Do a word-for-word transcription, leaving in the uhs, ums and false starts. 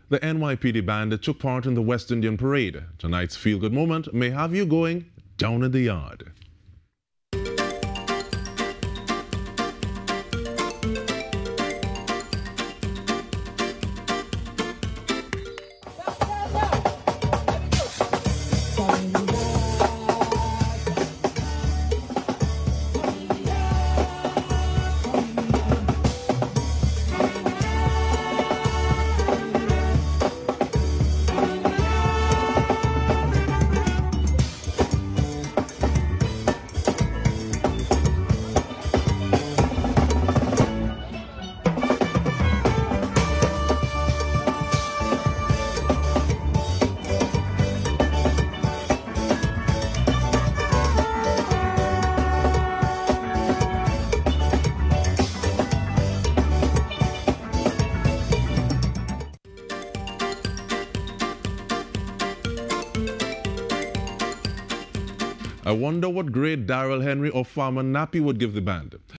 The N Y P D Band took part in the West Indian Parade. Tonight's feel-good moment may have you going down in the yard. I wonder what grade Daryl Henry or Farmer Nappy would give the band.